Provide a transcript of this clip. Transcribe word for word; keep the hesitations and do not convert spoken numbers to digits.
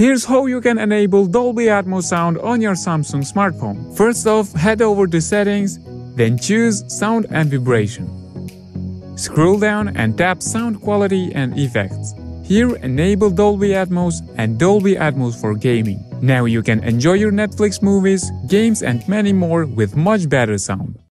Here's how you can enable Dolby Atmos sound on your Samsung smartphone. First off, head over to Settings, then choose Sound and Vibration. Scroll down and tap Sound Quality and Effects. Here, enable Dolby Atmos and Dolby Atmos for gaming. Now you can enjoy your Netflix movies, games and many more with much better sound.